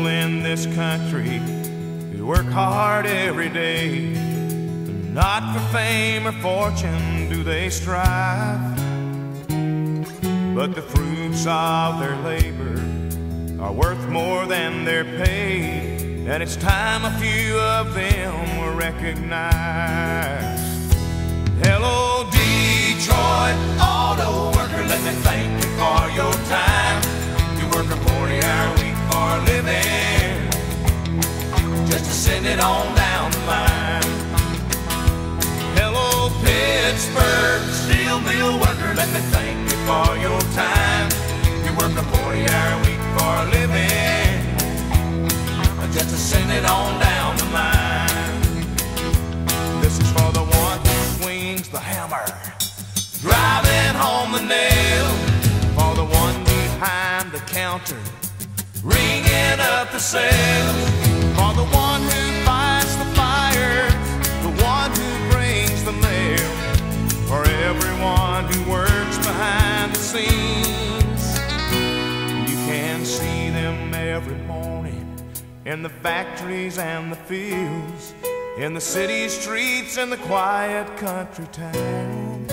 people in this country who work hard every day. Not for fame or fortune do they strive, but the fruits of their labor are worth more than their pay, and it's time a few of them were recognized. Hello, Detroit auto worker, let me thank you for your time. You work a 40-hour week for a living, just to send it on down the line. Hello, Pittsburgh steel mill worker, let me thank you for your time. You work a 40-hour week for a living, just to send it on down the line. This is for the one who swings the hammer, driving home the nail. For the one behind the counter, ringing up the sales. For the one who fights the fire, the one who brings the mail. For everyone who works behind the scenes. You can see them every morning in the factories and the fields, in the city streets and the quiet country towns,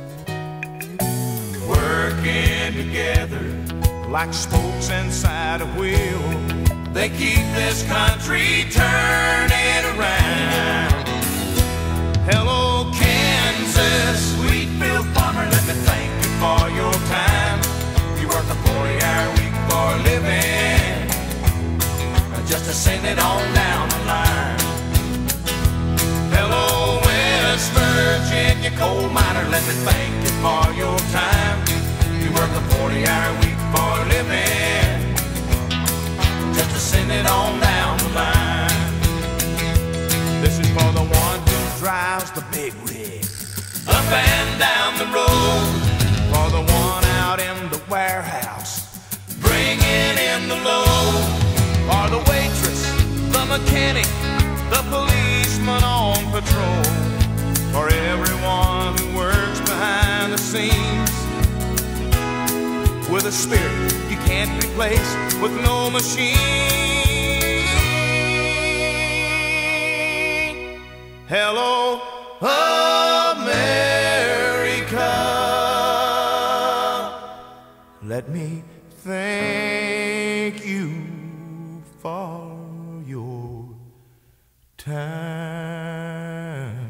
working together like spokes inside a wheel. They keep this country turning around. Hello, Kansas wheatfield farmer, let me thank you for your time. You work a 40-hour week for a living, just to send it on down the line. Hello, West Virginia coal miner, let me thank you for your time. You work a 40-hour week for a living, just to send it on down the line. This is for the one who drives the big rig up and down the road. For the one out in the warehouse, bringing in the load. For the waitress, the mechanic, the policeman on patrol. For everyone who works behind the scenes, with a spirit you can't replace with no machine. Hello, America, let me thank you for your time.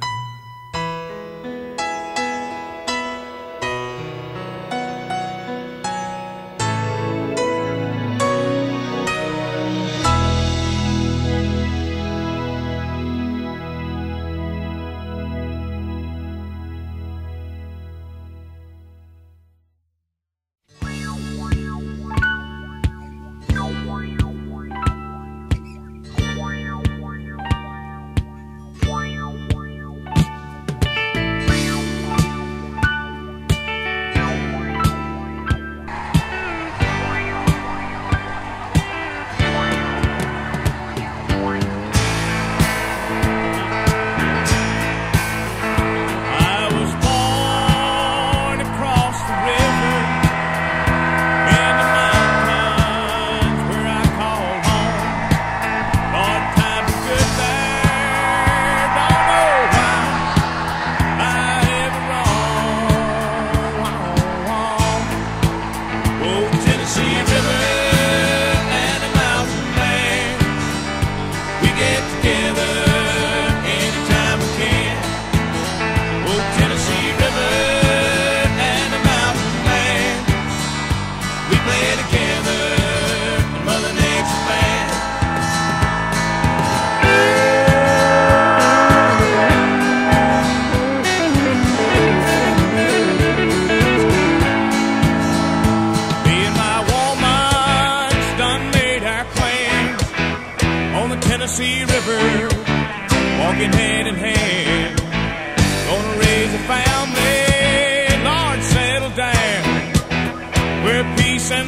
Tennessee River, walking hand in hand, gonna raise a family, Lord, settle down, where peace and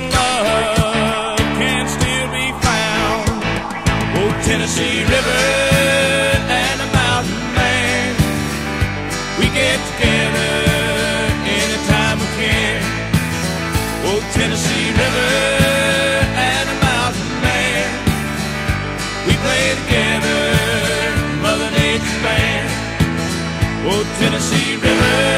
love can still be found. Oh, Tennessee River and a mountain man, we get together anytime we can. Oh, Tennessee River and a mountain man, Oh, Tennessee River,